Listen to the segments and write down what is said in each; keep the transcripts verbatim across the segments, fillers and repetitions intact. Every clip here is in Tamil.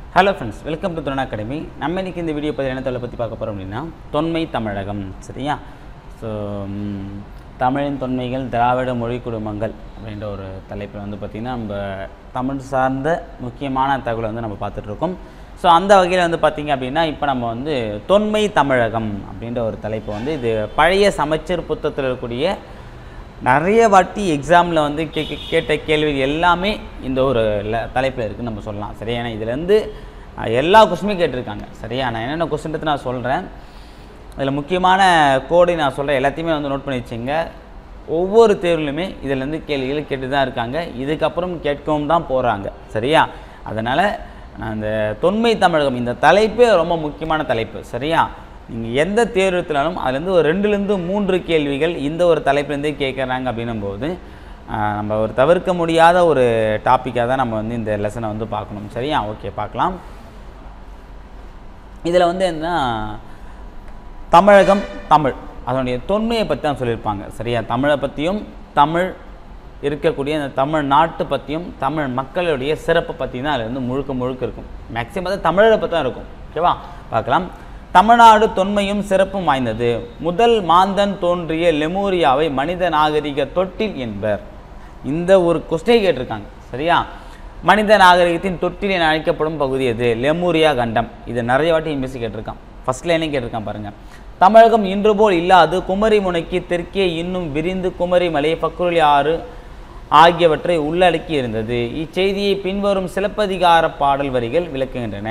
Hello friends, welcome to Thurana Academy. நம்ம இன்னைக்கு இந்த வீடியோ பத்தி என்ன தலைப்பை பத்தி பார்க்க போறோம் அப்படினா தொன்மை தமிழகம் சரியா சோ தமிழின் தொன்மைகள் திராவிட மொழி குடும்பங்கள் அப்படிங்கற ஒரு தலைப்புல வந்து பாத்தீங்கன்னா நம்ம தமிழ் சார்ந்த முக்கியமான தகவலை வந்து நம்ம பார்த்துட்டு இருக்கோம். சோ அந்த வகையில வந்து பாத்தீங்க அப்படினா இப்போ நம்ம வந்து தொன்மை தமிழகம் அப்படிங்கற ஒரு தலைப்பு வந்து இது பழைய சமச்சீர் புத்தகத்துல இருக்கக்கூடிய நிறைய வாட்டி எக்ஸாம்ல வந்து கேட்ட கேள்வி எல்லாமே இந்த ஒரு தலைப்புல இருக்குன்னு நம்ம சொல்லலாம். சரியா ஏனா இதுல இருந்து எல்லா क्वेश्चनமே கேட்டிருக்காங்க. சரியா நான் என்னென்ன क्वेश्चन நான் சொல்றேன். அதுல முக்கியமான கோடை நான் சொல்றேன் எல்லாத்தையுமே வந்து நோட் பண்ணி வச்சுங்க. ஒவ்வொரு தேர்வுலயுமே இதுல இருந்து கேள்விகள் கேட்டு தான் இருக்காங்க. இதுக்கு அப்புறம் கேட்கவும் தான் போறாங்க. சரியா அதனால நான் இந்த தொன்மை தமிழகம் இந்த தலைப்பே ரொம்ப முக்கியமான தலைப்பு. சரியா நீங்க எந்த தேர்வு எடுத்தாலும் அதுல இருந்து ஒரு ரெண்டுல இருந்து மூன்று கேள்விகள் இந்த ஒரு தலைப்புல இருந்தே கேக்குறாங்க அப்படினும்போது நம்ம ஒரு தவிர்க்க முடியாத ஒரு டாபிக்கா தான் நம்ம வந்து இந்த லெசனை வந்து பார்க்கணும். சரியா ஓகே பார்க்கலாம். இதுல வந்து என்ன தமிழகம் தமிழ் அதனுடைய தொன்மையை பத்தி தான் சொல்லிருப்பாங்க. சரியா தமிழை பத்தியும் தமிழ் இருக்கக்கூடிய அந்த தமிழ் நாட்டு பத்தியும் தமிழ் மக்களுடைய சிறப்பு பத்தி தான் அதுல இருந்து முழுக்க முழுக்க இருக்கும். மேக்ஸிமம் தமிழரை பத்தி தான் இருக்கும். ஓகேவா பார்க்கலாம். தமிழ்நாடு தொன்மையும் சிறப்பும் வாய்ந்தது. முதல் மாந்தன் தோன்றிய லெமூரியாவை மனித நாகரிக தொட்டில் என்பர். இந்த ஒரு क्वेश्चन கேட்டிருக்காங்க. சரியா மனித நாகரிகத்தின் தொட்டில் என அழைக்கப்படும் பகுதி எது? லெமூரியா கண்டம். இது நிறைய வாட்டி எம்பிசி கேட்டிருக்கான். ஃபர்ஸ்ட் லைனே கேட்டிருக்கான் பாருங்க. தமிழகம் இன்று போல் இல்லாது குமரி முனைக்கு தெற்கே இன்னும் விரிந்து குமரி மலை பக்ருளி ஆறு ஆகியவற்றை உள்ளடக்கி இருந்தது. இச்செய்தியை பின்வரும் சிலப்பதிகார பாடல் வரிகள் விளக்குகின்றன.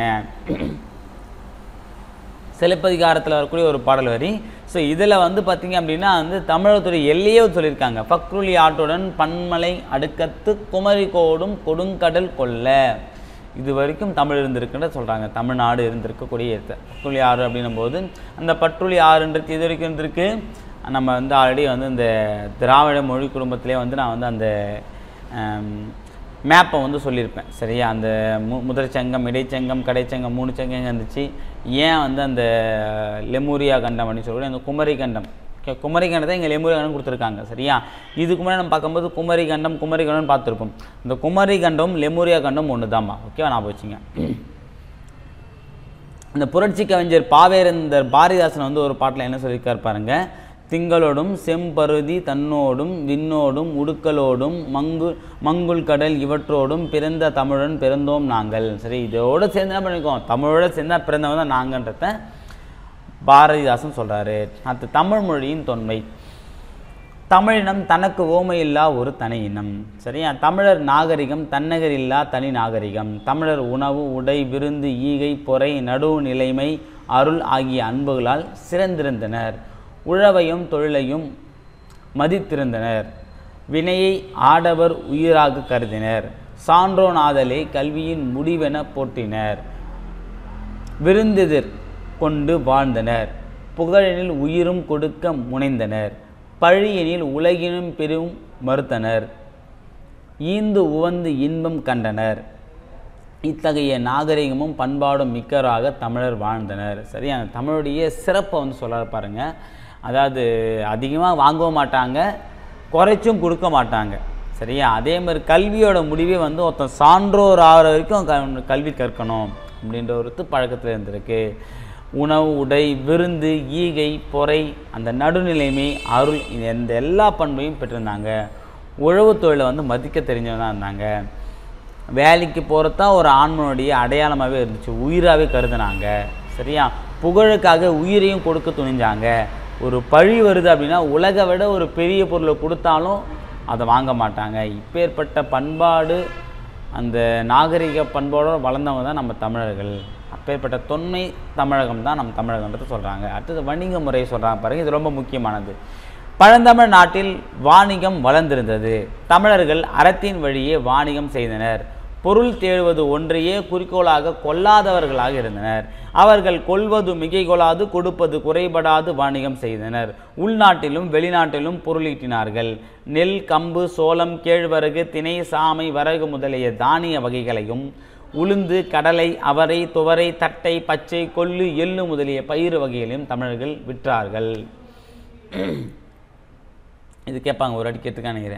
சிலப்பதிகாரத்தில் வரக்கூடிய ஒரு பாடல் வரி. ஸோ இதில் வந்து பார்த்தீங்க அப்படின்னா வந்து தமிழகத்துடைய எல்லையே சொல்லியிருக்காங்க. பக்ருளி ஆற்றுடன் பன்மலை அடுக்கத்து குமரி கோடும் கொடுங்கடல் கொல்ல. இது வரைக்கும் தமிழ் இருந்திருக்குன்னு சொல்கிறாங்க. தமிழ்நாடு இருந்திருக்கக்கூடிய பக்ருளி ஆறு அப்படின்னும் போது அந்த பற்றுளி ஆறுன்றது இது வரைக்கும் இருந்திருக்கு. நம்ம வந்து ஆல்ரெடி வந்து இந்த திராவிட மொழி குடும்பத்திலே வந்து நான் வந்து அந்த மேப்பை வந்து சொல்லியிருப்பேன். சரியா அந்த மு முதற் சங்கம் இடைச்சங்கம் கடைச்சங்கம் மூணு சங்கம் இருந்துச்சு. ஏன் வந்து அந்த லெமூரியா கண்டம் அப்படின்னு சொல்லக்கூடிய அந்த குமரி கண்டம் குமரி கண்டத்தை இங்கே லெமூரியா கண்டம் கொடுத்துருக்காங்க. சரியா இதுக்கு முன்னாடி நம்ம பார்க்கும்போது குமரி கண்டம் குமரி கண்டம் பார்த்துருப்போம். இந்த குமரி கண்டம் லெமூரியா கண்டம் ஒன்று தான்மா. ஓகேவா நான் போச்சுங்க. இந்த புரட்சி கவிஞர் பாவேந்தர் பாரதிதாசன் வந்து ஒரு பாட்டில் என்ன சொல்லியிருக்காரு பாருங்க. திங்களோடும் செம்பருதி தன்னோடும் விண்ணோடும் உடுக்கலோடும் மங்கு மங்குள் கடல் இவற்றோடும் பிறந்த தமிழன் பிறந்தோம் நாங்கள். சரி இதோட சேர்ந்து என்ன பண்ணிக்கோம் தமிழோட சேர்ந்தா பிறந்தவங்க தான் நாங்கன்றத பாரதிதாசன் சொல்றாரு. அடுத்து தமிழ் மொழியின் தொன்மை. தமிழினம் தனக்கு ஓமை இல்லா ஒரு தனி இனம். சரியா தமிழர் நாகரிகம் தன்னகர் இல்லா தனி நாகரிகம். தமிழர் உணவு உடை விருந்து ஈகை பொறை நடுவு நிலைமை அருள் ஆகிய அன்புகளால் சிறந்திருந்தனர். உழவையும் தொழிலையும் மதித்திருந்தனர். வினையை ஆடவர் உயிராக கருதினர். சான்றோனாதலை கல்வியின் முடிவென போற்றினர். விருந்தெதிர் கொண்டு வாழ்ந்தனர். புகழெனில் உயிரும் கொடுக்க முனைந்தனர். பழியெனில் உலகினும் பெரும் மறுத்தனர். ஈந்து உவந்து இன்பம் கண்டனர். இத்தகைய நாகரிகமும் பண்பாடும் மிக்கராக தமிழர் வாழ்ந்தனர். சரியா தமிழுடைய சிறப்பை வந்து சொல்ல பாருங்க. அதாவது அதிகமாக வாங்கவும் மாட்டாங்க குறைச்சும் கொடுக்க மாட்டாங்க. சரியா அதே மாதிரி கல்வியோட முடிவே வந்து ஒருத்தன் சான்றோர் ஆகிற வரைக்கும் கல்வி கற்கணும் அப்படின்ற ஒரு பழக்கத்தில் இருந்திருக்கு. உணவு உடை விருந்து ஈகை பொறை அந்த நடுநிலைமை அருள் இந்த எல்லா பண்பையும் பெற்றிருந்தாங்க. உழவு தொழிலை வந்து மதிக்க தெரிஞ்சவங்க இருந்தாங்க. வேலைக்கு போகிறதான் ஒரு ஆண்மனுடைய அடையாளமாகவே இருந்துச்சு. உயிராகவே கருதுனாங்க. சரியா புகழுக்காக உயிரையும் கொடுக்க துணிஞ்சாங்க. ஒரு பழி வருது அப்படின்னா உலகை விட ஒரு பெரிய பொருளை கொடுத்தாலும் அதை வாங்க மாட்டாங்க. இப்பேற்பட்ட பண்பாடு அந்த நாகரிக பண்பாடோடு வளர்ந்தவங்க தான் நம்ம தமிழர்கள். அப்பேற்பட்ட தொன்மை தமிழகம் தான் நம்ம தமிழகன்றது சொல்கிறாங்க. அடுத்தது வணிக முறை சொல்கிறாங்க பாருங்கள். இது ரொம்ப முக்கியமானது. பழந்தமிழ் நாட்டில் வாணிகம் வளர்ந்திருந்தது. தமிழர்கள் அறத்தின் வழியே வாணிகம் செய்தனர். பொருள் தேடுவது ஒன்றையே குறிக்கோளாக கொள்ளாதவர்களாக இருந்தனர். அவர்கள் கொள்வது மிகை கொள்ளாது கொடுப்பது குறைபடாது வாணிகம் செய்தனர். உள்நாட்டிலும் வெளிநாட்டிலும் பொருளீட்டினார்கள். நெல் கம்பு சோளம் கேழ்வரகு திணை சாமை வரகு முதலிய தானிய வகைகளையும் உளுந்து கடலை அவரை துவரை தட்டை பச்சை கொள்ளு எள்ளு முதலிய பயிர் வகைகளையும் தமிழர்கள் விற்றார்கள். இது கேட்பாங்க ஒரு அடி கேட்டுக்கான நினைக்கிறேன்.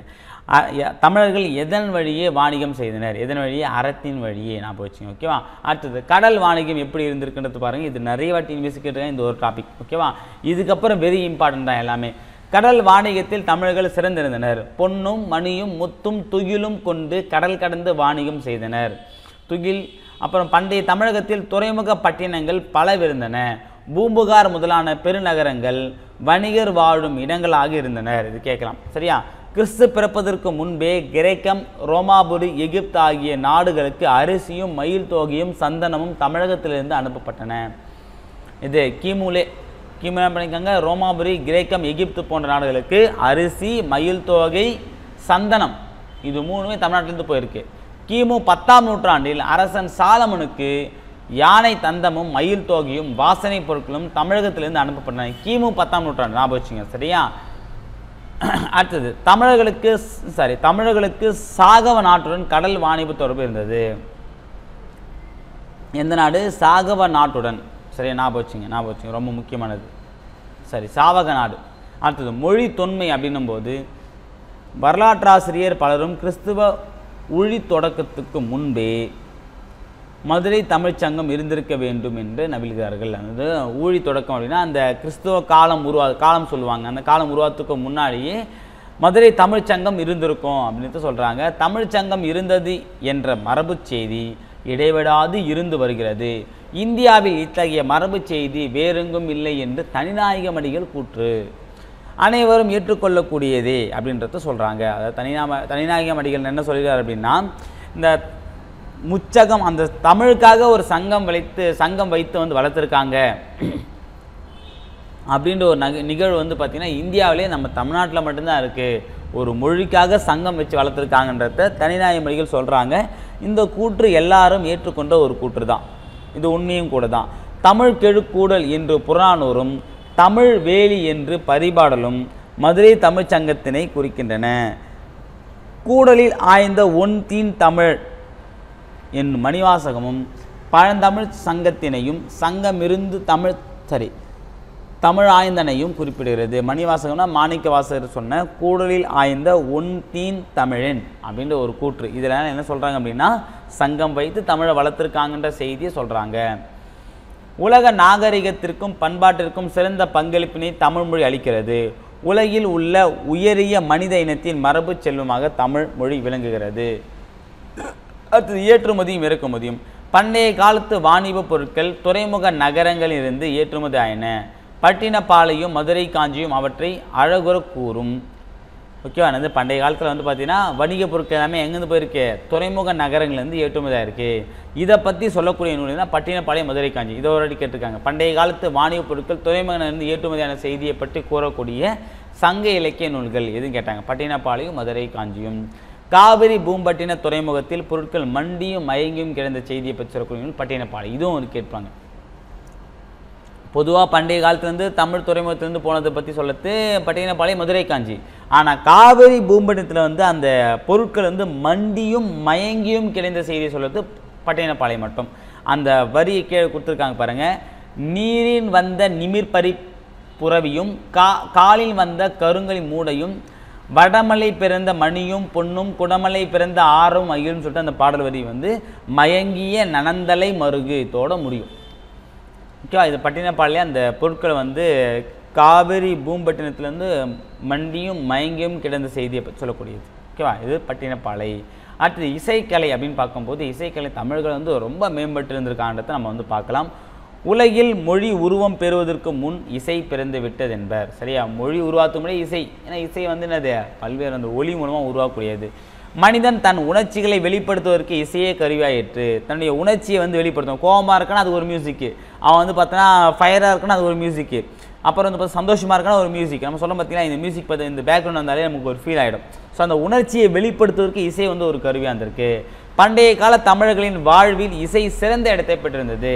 தமிழர்கள் எதன் வழியே வாணிகம் செய்தனர்? எதன் வழியே? அறத்தின் வழியே. நான் போச்சுங்க. ஓகேவா? அடுத்தது கடல் வாணிகம் எப்படி இருந்திருக்குன்றது பாருங்கள். இது நிறைய வாட்டி இன்வெஸ்டிகேட் இந்த ஒரு டாபிக். ஓகேவா? இதுக்கப்புறம் வெரி இம்பார்ட்டன்ட் தான் எல்லாமே. கடல் வாணிகத்தில் தமிழர்கள் சிறந்திருந்தனர். பொன்னும் மணியும் முத்தும் துகிலும் கொண்டு கடல் கடந்து வாணிகம் செய்தனர். துகில். அப்புறம் பண்டைய தமிழகத்தில் துறைமுக பட்டினங்கள் பலவிருந்தன. பூம்புகார் முதலான பெருநகரங்கள் வணிகர் வாழும் இடங்களாக இருந்தனர். இது கேட்கலாம். சரியா? கிறிஸ்து பிறப்பதற்கு முன்பே கிரேக்கம், ரோமாபுரி, எகிப்து ஆகிய நாடுகளுக்கு அரிசியும் மயில் தோகையும் சந்தனமும் தமிழகத்திலிருந்து அனுப்பப்பட்டன. இது கிமுலே கிமு பண்ணிக்கோங்க. ரோமாபுரி, கிரேக்கம், எகிப்து போன்ற நாடுகளுக்கு அரிசி, மயில் தோகை, சந்தனம் இது மூணுமே தமிழ்நாட்டிலிருந்து போயிருக்கு. கிமு பத்தாம் நூற்றாண்டில் அரசன் சாலமனுக்கு யானை தந்தமும் மயில் தோகையும் வாசனை பொருட்களும் தமிழகத்திலிருந்து அனுப்பப்பட்டன. கிமு பத்தாம் நூற்றாண்டு ஞாபகம் வச்சுங்க. சரியா? அடுத்தது தமிழர்களுக்கு சாரி தமிழர்களுக்கு சாகவ நாட்டுடன் கடல் வாணிப தொடர்பு இருந்தது. எந்த நாடு? சாகவ நாட்டுடன். சரியா? ஞாபகம் வச்சுங்க. ஞாபகம் வச்சுங்க. ரொம்ப முக்கியமானது. சரி, சாவக நாடு. அடுத்தது மொழி தொன்மை அப்படின்னும் போது வரலாற்றாசிரியர் பலரும் கிறிஸ்துவ ஊழி தொடக்கத்துக்கு முன்பே மதுரை தமிழ்ச்சங்கம் இருந்திருக்க வேண்டும் என்று நம்பிகிறார்கள். அதாவது ஊழி தொடக்கம் அப்படின்னா அந்த கிறிஸ்துவ காலம் உருவா காலம் சொல்லுவாங்க. அந்த காலம் உருவாத்துக்கு முன்னாடியே மதுரை தமிழ்ச்சங்கம் இருந்திருக்கும் அப்படின்னு சொல்கிறாங்க. தமிழ்ச்சங்கம் இருந்தது என்ற மரபு செய்தி இடைவிடாது இருந்து வருகிறது. இந்தியாவில் இத்தகைய மரபு செய்தி வேறெங்கும் இல்லை என்று தனிநாயகமடிகள் கூற்று. அனைவரும் ஏற்றுக்கொள்ளக்கூடியதே அப்படின்றத சொல்கிறாங்க. அதாவது தனிநாம தனிநாயகமடிகள் என்ன சொல்கிறார் அப்படின்னா, இந்த முச்சகம் அந்த தமிழுக்காக ஒரு சங்கம் வைத்து சங்கம் வைத்து வந்து வளர்த்துருக்காங்க அப்படின்ற ஒரு நக நிகழ்வு வந்து பார்த்திங்கன்னா இந்தியாவிலே நம்ம தமிழ்நாட்டில் மட்டும்தான் இருக்குது. ஒரு மொழிக்காக சங்கம் வச்சு வளர்த்துருக்காங்கன்றத தனிநாயகமடிகள் சொல்கிறாங்க. இந்த கூற்று எல்லாரும் ஏற்றுக்கொண்ட ஒரு கூற்று தான். இது உண்மையும் கூட தான். தமிழ் கெழுக்கூடல் என்று புறநானூறும் தமிழ் வேலி என்று பரிபாடலும் மதுரை தமிழ்ச்சங்கத்தினை குறிக்கின்றன. கூடலில் ஆய்ந்த ஒன் தீன் தமிழ் என்னும் மணிவாசகமும் பழந்தமிழ் சங்கத்தினையும் சங்கமிருந்து தமிழ் சரி தமிழ் ஆய்ந்தனையும் குறிப்பிடுகிறது. மணிவாசகம்னா மாணிக்க வாசகர் சொன்ன கூடலில் ஆய்ந்த ஒன் தீன் தமிழன் அப்படின்ற ஒரு கூற்று. இதில் என்ன சொல்கிறாங்க அப்படின்னா சங்கம் வைத்து தமிழை வளர்த்துருக்காங்கன்ற செய்தியை சொல்கிறாங்க. உலக நாகரிகத்திற்கும் பண்பாட்டிற்கும் சிறந்த பங்களிப்பினை தமிழ்மொழி அளிக்கிறது. உலகில் உள்ள உயரிய மனித இனத்தின் மரபு செல்வமாக தமிழ் மொழி விளங்குகிறது. அடுத்தது ஏற்றுமதியும் இறக்குமதியும். பண்டைய காலத்து வாணிப பொருட்கள் துறைமுக நகரங்களிலிருந்து ஏற்றுமதி ஆயின. பட்டினப்பாளையும் மதுரை காஞ்சியும் அவற்றை அழகுற கூறும். ஓகேவா? வந்து பண்டைய காலத்தில் வந்து பார்த்தீங்கன்னா வணிக பொருட்கள் எல்லாமே எங்கேருந்து போயிருக்கு? துறைமுக நகரங்கள்லேருந்து ஏற்றுமதியாக இருக்குது. இதை பற்றி சொல்லக்கூடிய நூல் தான் பட்டினப்பாளையம் மதுரை காஞ்சி. இதை ஒரு அடி கேட்டிருக்காங்க. பண்டைய காலத்து வாணிப பொருட்கள் துறைமுகத்திலிருந்து ஏற்றுமதியான செய்தியை பற்றி கூறக்கூடிய சங்க இலக்கிய நூல்கள் எதுவும் கேட்டாங்க. பட்டினப்பாளையம் மதுரை காஞ்சியும். காவிரி பூம்பட்டின துறைமுகத்தில் பொருட்கள் மண்டியும் மயங்கியும் கிடந்த செய்தியை பற்றி சொல்லக்கூடிய நூல் பட்டினப்பாளையம். இதுவும் ஒரு கேட்பாங்க. பொதுவாக பண்டைய காலத்துலேருந்து தமிழ் துறைமுகத்திலேருந்து போனதை பற்றி சொல்லத்து பட்டினப்பாளையம் மதுரை காஞ்சி. ஆனால் காவிரி பூம்பட்டினத்தில் வந்து அந்த பொருட்கள் வந்து மண்டியும் மயங்கியும் கிடைந்த செய்தியை சொல்லத்து பட்டினப்பாளையம் மட்டும். அந்த வரியை கீழே கொடுத்துருக்காங்க பாருங்கள். நீரின் வந்த நிமிர்பரி புறவியும் கா காலில் வந்த கருங்கலி மூடையும் வடமலை பிறந்த மணியும் பொன்னும் குடமலை பிறந்த ஆறும் மயிலும் சொல்லிட்டு அந்த பாடல் வரி வந்து மயங்கிய நனந்தலை மருகு இதோட முடியும். ஓகேவா? இது பட்டினப்பாளையம் அந்த பொருட்களை வந்து காவிரி பூம்பட்டினத்துலேருந்து மண்டியும் மயங்கியும் கிடந்த செய்தியை பற்றி சொல்லக்கூடியது. ஓகேவா? இது பட்டினப்பாளை. அடுத்தது இசைக்கலை அப்படின்னு பார்க்கும்போது இசைக்கலை தமிழர்கள் வந்து ரொம்ப மேம்பட்டு இருந்திருக்கான்றதை நம்ம வந்து பார்க்கலாம். உலகில் மொழி உருவம் பெறுவதற்கு முன் இசை பிறந்து விட்டது என்பர். சரியா? மொழி உருவாக்கும் முறை இசை. ஏன்னா இசை வந்து என்னது? பல்வேறு அந்த ஒளி மூலமாக உருவாக்கக்கூடியது. மனிதன் தன் உணர்ச்சிகளை வெளிப்படுத்துவதற்கு இசையே கருவியாயிற்று. தன்னுடைய உணர்ச்சியை வந்து வெளிப்படுத்தும். கோபமாக இருக்குன்னா அது ஒரு மியூசிக்கு, அவன் வந்து பார்த்தோன்னா ஃபயராக இருக்குன்னா அது ஒரு மியூசிக்கு, அப்புறம் வந்து பார்த்தா சந்தோஷமாக இருக்குன்னா ஒரு மியூசிக். நம்ம சொல்ல பார்த்தீங்கன்னா இந்த மியூசிக் பார்த்து இந்த பேக்ரவுண்ட் வந்தாலே நமக்கு ஒரு ஃபீல் ஆகிடும். ஸோ அந்த உணர்ச்சியை வெளிப்படுத்துவதற்கு இசை வந்து ஒரு கருவியாக இருந்திருக்கு. பண்டைய கால தமிழர்களின் வாழ்வில் இசை சிறந்த இடத்தை பெற்றிருந்தது.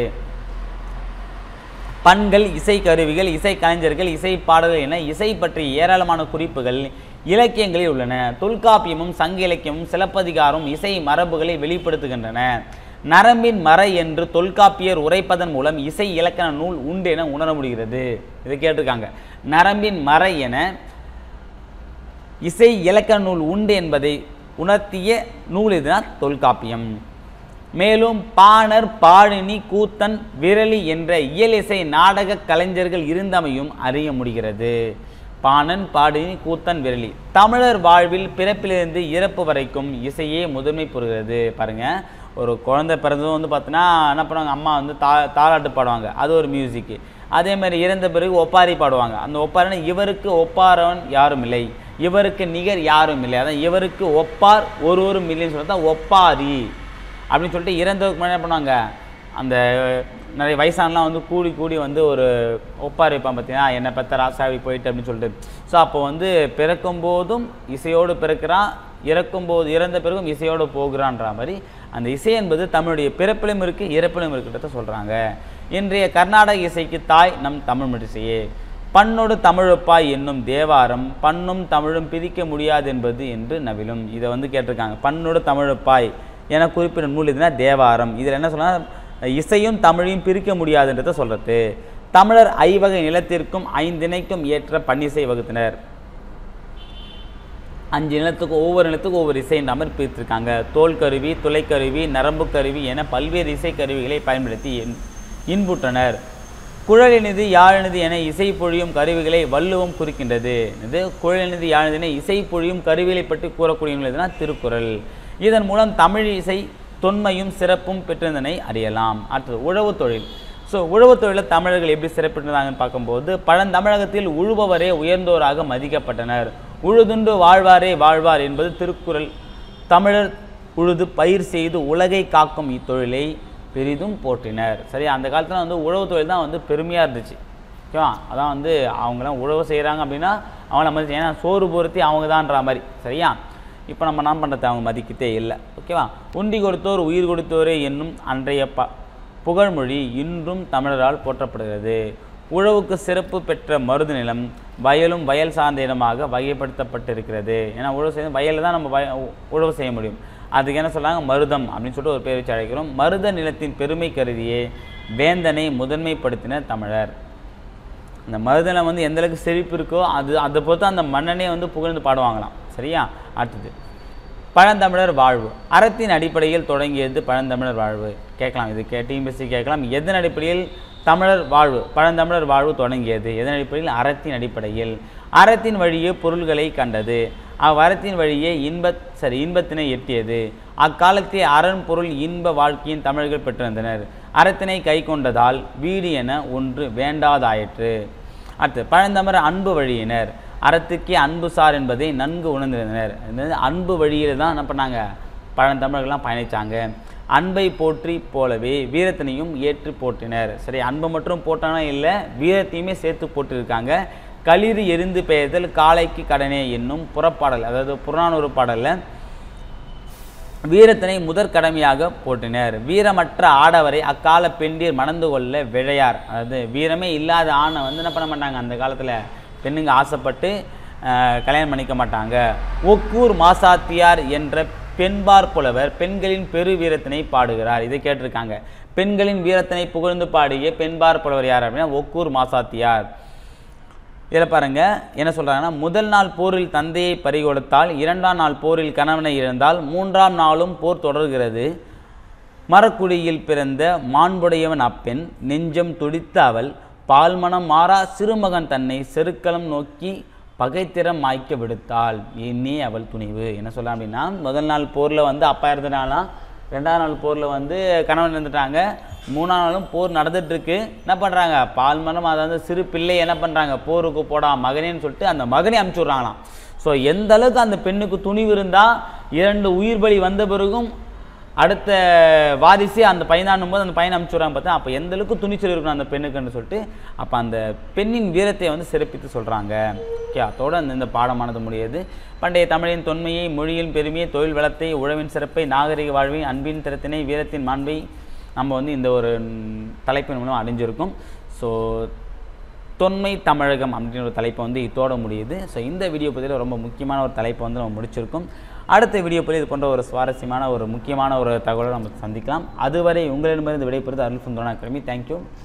பண்கள், இசை கருவிகள், இசை கலைஞர்கள், இசை பாடல்கள் என இசை பற்றி ஏராளமான குறிப்புகள் இலக்கியங்களில் உள்ளன. தொல்காப்பியமும் சங்க இலக்கியமும் சிலப்பதிகாரம் இசை மரபுகளை வெளிப்படுத்துகின்றன. நரம்பின் மறை என்று தொல்காப்பியர் உரைப்பதன் மூலம் இசை இலக்கண நூல் உண்டு என உணர முடிகிறது. இதை கேட்டிருக்காங்க. நரம்பின் மறை என இசை இலக்கண நூல் உண்டு என்பதை உணர்த்திய நூல் இதுதான் தொல்காப்பியம். மேலும் பாணர், பாழினி, கூத்தன், விரலி என்ற இயலிசை நாடக கலைஞர்கள் இருந்தமையும் அறிய முடிகிறது. பாணன், பாடினி, கூத்தன், விரலி. தமிழர் வாழ்வில் பிறப்பிலிருந்து இறப்பு வரைக்கும் இசையே முதன்மை பெறுகிறது. பாருங்க, ஒரு குழந்தை பிறந்ததும் வந்து பார்த்தோன்னா என்ன பண்ணுவாங்க, அம்மா வந்து தா தாலாட்டு பாடுவாங்க, அது ஒரு மியூசிக்கு. அதே மாதிரி இறந்த பிறகு ஒப்பாரி பாடுவாங்க. அந்த ஒப்பாரினா இவருக்கு ஒப்பாரவன் யாரும் இல்லை, இவருக்கு நிகர் யாரும் இல்லை, அதான் இவருக்கு ஒப்பார் ஒருவரும் இல்லைன்னு சொல்லிட்டு தான் ஒப்பாரி அப்படின்னு சொல்லிட்டு இறந்ததுக்கு முன்னாடி என்ன பண்ணுவாங்க, அந்த நிறைய வயசானலாம் வந்து கூடி கூடி வந்து ஒரு ஒப்பாரி வைப்பான், பார்த்தீங்கன்னா என்னை பற்ற ராசாவி போயிட்டு அப்படின்னு சொல்லிட்டு. ஸோ அப்போ வந்து பிறக்கும் போதும் இசையோடு பிறக்கிறான், இறக்கும்போது இறந்த பிறகும் இசையோடு போகிறான்ற மாதிரி அந்த இசை என்பது தமிழுடைய பிறப்பிலும் இருக்குது, இறப்பிலும் இருக்கிறத சொல்கிறாங்க. இன்றைய கர்நாடக இசைக்கு தாய் நம் தமிழ் மொழிசையே. பண்ணோடு தமிழப்பாய் என்னும் தேவாரம் பண்ணும் தமிழும் பிரிக்க முடியாது என்பது என்று நவிலும். இதை வந்து கேட்டிருக்காங்க. பண்ணோடு தமிழப்பாய் என குறிப்பிட்ட நூல் இதுனா தேவாரம். இதில் என்ன சொன்னால் இசையும் தமிழையும் பிரிக்க முடியாதுன்றதை சொல்கிறது. தமிழர் ஐவகை நிலத்திற்கும் ஐந்திணைக்கும் ஏற்ற பன்னிசை வகுத்தினர். அஞ்சு நிலத்துக்கும் ஒவ்வொரு நிலத்துக்கும் ஒவ்வொரு இசைன்ற மாதிரி பிரித்திருக்காங்க. தோல் கருவி, துளைக்கருவி, நரம்பு கருவி என பல்வேறு இசை கருவிகளை பயன்படுத்தி இன்புற்றனர். குழலினிது, யாழினிது என இசை பொழியும் கருவிகளை வள்ளுவம் குறிக்கின்றது. இது குழலினிது, யாழினிது என இசை பொழியும் கருவிகளை பற்றி கூறக்கூடியதுனா திருக்குறள். இதன் மூலம் தமிழ் இசை தொன்மையும் சிறப்பும் பெற்றிருந்தனை அறியலாம். அடுத்தது உழவு தொழில். ஸோ உழவு தொழிலில் தமிழர்கள் எப்படி சிறப்பிட்டிருந்தாங்கன்னு பார்க்கும்போது பழந்தமிழகத்தில் உழுபவரே உயர்ந்தோராக மதிக்கப்பட்டனர். உழுதுண்டு வாழ்வாரே வாழ்வார் என்பது திருக்குறள். தமிழர் உழுது பயிர் செய்து உலகை காக்கும் இத்தொழிலை பெரிதும் போற்றினர். சரி, அந்த காலத்தில் வந்து உழவு தொழில் தான் வந்து பெருமையாக இருந்துச்சு. ஓகேவா, அதான் வந்து அவங்களாம் உழவு செய்கிறாங்க அப்படின்னா அவங்கள மதிச்சு, ஏன்னா சோறு பொருத்தி அவங்க தான்ற மாதிரி. சரியா, இப்போ நம்ம நான் பண்ணுறது அவங்க மதிக்கிட்டே இல்லை. ஓகேவா, உண்டி கொடுத்தோர் உயிர் கொடுத்தோரே என்னும் அன்றைய ப புகழ்மொழி இன்றும் தமிழரால் போற்றப்படுகிறது. உழவுக்கு சிறப்பு பெற்ற மருது நிலம் வயலும் வயல் சார்ந்த இடமாக வகைப்படுத்தப்பட்டிருக்கிறது. ஏன்னா உழவு செய்ய வயலில் தான் நம்ம வய உழவு செய்ய முடியும். அதுக்கு என்ன சொல்கிறாங்க, மருதம் அப்படின்னு சொல்லிட்டு ஒரு பேர் வச்சு அழைக்கிறோம். மருத நிலத்தின் பெருமை கருதியே வேந்தனை முதன்மைப்படுத்தின தமிழர். அந்த மருதனை வந்து எந்த அளவுக்கு செழிப்பு இருக்கோ அது அதை பொறுத்து அந்த மன்னனே வந்து புகழ்ந்து பாடுவாங்களாம். சரியா, அடுத்தது பழந்தமிழர் வாழ்வு. அறத்தின் அடிப்படையில் தொடங்கியது பழந்தமிழர் வாழ்வு. கேட்கலாம், இது கே டிஎம்பிஎஸ்சி கேட்கலாம். எதன் அடிப்படையில் தமிழர் வாழ்வு பழந்தமிழர் வாழ்வு தொடங்கியது? எதன் அடிப்படையில்? அறத்தின் அடிப்படையில். அறத்தின் வழியே பொருள்களை கண்டது. அவ்வறத்தின் வழியே இன்ப சரி இன்பத்தினை எட்டியது. அக்காலத்தே அரண் பொருள் இன்ப வாழ்க்கையின் தமிழர்கள் பெற்றிருந்தனர். அறத்தினை கை கொண்டதால் வீடு என ஒன்று வேண்டாதாயிற்று. அடுத்து பழந்தமிழர் அன்பு வழியினர். அறத்துக்கே அன்பு சார் என்பதை நன்கு உணர்ந்திருந்தனர். அன்பு வழியில் தான் என்ன பண்ணாங்க, பழந்தமிழர்கள்லாம் பயணித்தாங்க. அன்பை போற்றி போலவே வீரத்தினையும் ஏற்று போற்றினர். சரி, அன்பை மட்டும் போட்டானா இல்லை, வீரத்தையுமே சேர்த்து போட்டிருக்காங்க. களிறு எரிந்து பெயர்தல் காலைக்கு கடனே என்னும் புறப்பாடல், அதாவது புறநானூறு பாடலில் வீரத்தினை முதற் கடமையாக போற்றினர். வீரமற்ற ஆடவரை அக்கால பெண்டீர் மணந்து கொள்ள விழையார். அதாவது வீரமே இல்லாத ஆணை வந்து என்ன பண்ண மாட்டாங்க, அந்த காலத்தில் பெண்ணுங்க ஆசைப்பட்டு கல்யாணம் பண்ணிக்க மாட்டாங்க. ஒக்கூர் மாசாத்தியார் என்ற பெண்பார் புலவர் பெண்களின் பெரு வீரத்தினை பாடுகிறார். இதை கேட்டிருக்காங்க. பெண்களின் வீரத்தினை புகழ்ந்து பாடிய பெண்பார் புலவர் யார் அப்படின்னா ஒக்கூர் மாசாத்தியார். இதில் பாருங்கள் என்ன சொல்கிறாங்கன்னா, முதல் நாள் போரில் தந்தையை பறிகொடுத்தால், இரண்டாம் நாள் போரில் கணவனை இழந்தால், மூன்றாம் நாளும் போர் தொடர்கிறது. மரக்குடியில் பிறந்த மாண்புடையவன் அப்பெண் நெஞ்சம் துடித்த அவள் பால்மனம் மாறா சிறுமகன் தன்னை செருக்களம் நோக்கி பகைத்திறம் மாய்க்க விடுத்தாள். என்னே அவள் துணிவு. என்ன சொல்லலாம் அப்படின்னா, முதல் நாள் போரில் வந்து அப்பா இருந்துட்டாலாம், ரெண்டாம் நாள் போரில் வந்து கணவன் இருந்துட்டாங்க, மூணாம் நாளும் போர் நடந்துட்டுருக்கு. என்ன பண்ணுறாங்க, பால்மனம் அதாவது சிறு பிள்ளை என்ன பண்ணுறாங்க, போருக்கு போடா மகனேன்னு சொல்லிட்டு அந்த மகனை அனுப்பிச்சி விட்றாங்களாம். ஸோ எந்த அளவுக்கு அந்த பெண்ணுக்கு துணிவு இருந்தால் இரண்டு உயிர் பலி வந்த பிறகும் அடுத்த வாரிசு அந்த பையனானும் போது அந்த பையனை அனுப்பிச்சுடுறாங்க. பார்த்தா அப்போ எந்த அளவுக்கு துணிச்சல் இருக்கணும் அந்த பெண்ணுக்குன்னு சொல்லிட்டு அப்போ அந்த பெண்ணின் வீரத்தை வந்து சிறப்பித்து சொல்கிறாங்க. ஓகே, அதோடு அந்த இந்த பாடமானது முடியாது. பண்டைய தமிழின் தொன்மையை, மொழியின் பெருமையை, தொழில் வளத்தை, உழவின் சிறப்பை, நாகரிக வாழ்வை, அன்பின் திறத்தினை, வீரத்தின் மாண்பை நம்ம வந்து இந்த ஒரு தலைப்பின் மூலம் அறிஞ்சிருக்கும். ஸோ தொன்மை தமிழகம் அப்படின்ற ஒரு தலைப்பை வந்து இதோட முடியுது. ஸோ இந்த வீடியோ பதிவில் ரொம்ப முக்கியமான ஒரு தலைப்பை வந்து நம்ம முடிச்சிருக்கோம். அடுத்த வீடியோ பதில் இது போன்ற ஒரு சுவாரஸ்யமான ஒரு முக்கியமான ஒரு தகவலை நம்ம சந்திக்கலாம். அதுவரை உங்களிடமிருந்து விடைபெறுவது Arul Sundaran academy. Thank you. So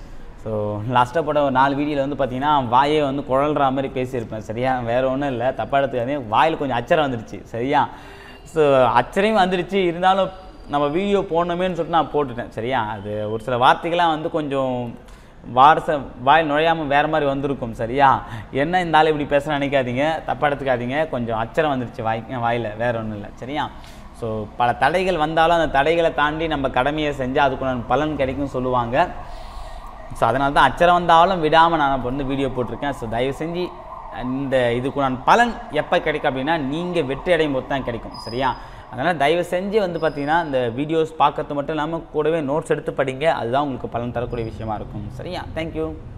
so லாஸ்ட்டாக போட்ட ஒரு நாலு வீடியோவில் வந்து பார்த்தீங்கன்னா வாயை வந்து குழல்ற மாதிரி பேசியிருப்பேன் சரியா, வேறு ஒன்றும் இல்லை, தப்பாக எடுத்துக்காதே, வாயில் கொஞ்சம் அச்சரம் வந்துடுச்சு சரியா. ஸோ அச்சரையும் வந்துடுச்சு, இருந்தாலும் நம்ம வீடியோ போடணுமேன்னு சொல்லிட்டு நான் போட்டுட்டேன் சரியா. அது ஒரு சில வார்த்தைகள்லாம் வந்து கொஞ்சம் வாரச வாயில் நுழையாமல் வேறு மாதிரி வந்திருக்கும் சரியா. என்ன இந்த ஆள் இப்படி பேச நினைக்காதீங்க, தப்பாக எடுத்துக்காதீங்க, கொஞ்சம் அச்சரம் வந்துடுச்சு வாய் வாயில், வேறு ஒன்றும் இல்லை சரியா. ஸோ பல தடைகள் வந்தாலும் அந்த தடைகளை தாண்டி நம்ம கடமையை செஞ்சால் அதுக்குள்ள பலன் கிடைக்கும்னு சொல்லுவாங்க. ஸோ அதனால தான் அச்சரம் வந்தாலும் விடாமல் நான் இப்போ வந்து வீடியோ போட்டிருக்கேன். ஸோ தயவு செஞ்சு இந்த இதுக்கு நான் பலன் எப்போ கிடைக்கும் அப்படின்னா நீங்கள் வெற்றி அடையும் போது தான் கிடைக்கும் சரியா. அதனால் தயவு செஞ்சு வந்து பார்த்திங்கன்னா இந்த வீடியோஸ் பார்க்கறது மட்டும் இல்லாமல் கூடவே நோட்ஸ் எடுத்து படிங்க, அதுதான் உங்களுக்கு பலன் தரக்கூடிய விஷயமா இருக்கும் சரியா. தேங்க்யூ.